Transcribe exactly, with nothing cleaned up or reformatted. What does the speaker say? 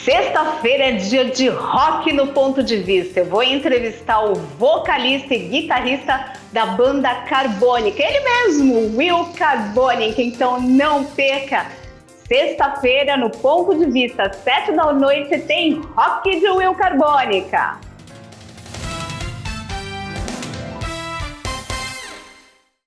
Sexta-feira é dia de rock no Ponto de Vista. Eu vou entrevistar o vocalista e guitarrista da banda Carbônica, ele mesmo, Will Carbônica. Então não perca! Sexta-feira no Ponto de Vista, sete da noite, tem rock de Will Carbônica.